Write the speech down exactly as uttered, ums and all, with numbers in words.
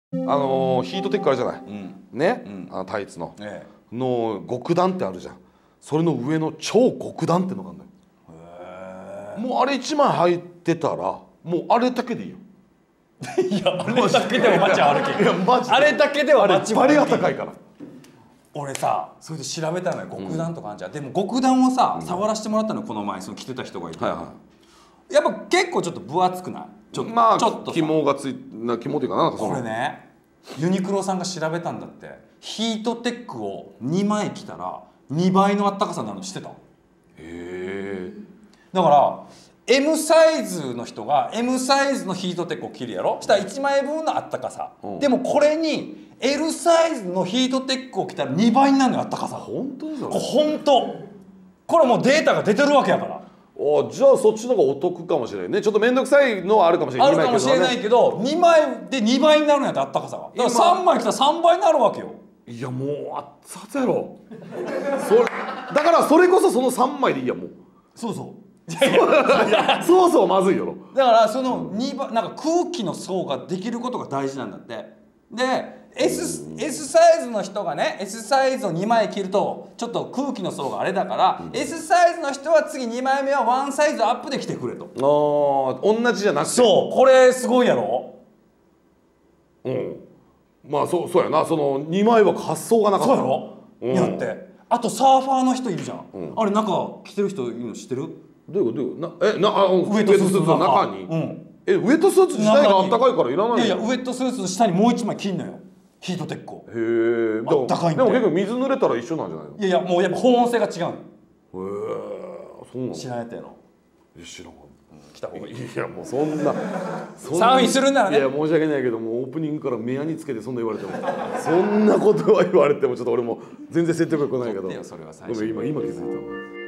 あのー、ヒートテックあるじゃない、 うん、 ね、 うん、 あのタイツの、 ええ、の極暖ってあるじゃん。それの上の超極暖ってのがあるのよ。へえ。もうあれいちまい履いてたらもうあれだけでいいよ。 いや、あれだけでは街歩けん。 いやマジであれだけでは街歩けん。 バリが高いから。 俺さ、それで調べたのよ、極暖とかあんじゃん、うん、でも極暖をさ、うん、触らせてもらったのよ、この前その着てた人がいて、はいはい、やっぱ結構ちょっと分厚くない？ちょっと、 まあちょっと肝がついな肝というかなんかそのこれね、ユニクロさんが調べたんだって。ヒートテックをにまい着たらにばいのあったかさになるの知ってた？へえ。 だから M サイズの人が M サイズのヒートテックを着るやろ、したらいちまいぶんのあったかさ、うん、でもこれに L サイズのヒートテックを着たらにばいになるのよ、あったかさ。 本当ですか？ 本当。これもうデータが出てるわけやから。 お、じゃあそっちの方がお得かもしれないね。ちょっと面倒くさいのはあるかもしれない。 あるかもしれないけど、にまいでにばいになるんやったら、あったかさが。だからさんまい着たらさんばいになるわけよ。 いやもう熱々やろ。それだからそれこそそのさんまいでいいやもう。 そうそう。 いやいやそうそうまずいよ。 だからそのにばいなんか空気の層ができることが大事なんだって。で S, S サイズの人がね S サイズをにまい着るとちょっと空気の層があれだから、うん、S サイズの人は次にまいめはワンサイズアップで着てくれと。 ああ同じじゃなくて。 そうこれすごいやろ。 うん。まあそうそうやな。そのにまいは発想がなかった。 そうやろ。うん、やってあとサーファーの人いるじゃん、うん、あれ中着てる人いるの知ってる？ どういうこと？どういうこと？なえなあウエットスーツの中に、うん、えウエットスーツ自体があったかいからいらないの？ いやいやウエットスーツの下にもう一枚着んのよ、ヒートテックを。 へえ。 あったかいんで。 でも結構水濡れたら一緒なんじゃないの？ いやいやもうやっぱ保温性が違うの。へえ。 そうなの？ 知らないややろ。 知らんかった。 来た方がいい。 いやもうそんなサーフィンするならね。 いや申し訳ないけどもオープニングから目やにつけてそんな言われてもそんなことは言われてもちょっと俺も全然説得力ないけど。 それは最初。 ごめん今今気づいた。